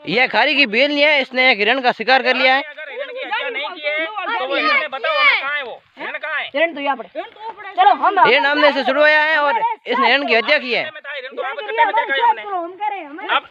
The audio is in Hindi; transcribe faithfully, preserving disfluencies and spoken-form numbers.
यह खारी की बेल नहीं है, इसने एक हिरण का शिकार कर लिया है। अगर हिरण की हत्या नहीं की है तो वो हिरण बताओ हमें कहाँ है, वो हिरण कहाँ है? हिरण तो यहाँ पड़े। चलो हम हिरण हमने से शुरू हुआ है और इसने हिरण की हत्या की है। हिरण तो वहाँ पे कट्टे में देखा है हमने। हम कह रहे हैं हमें अब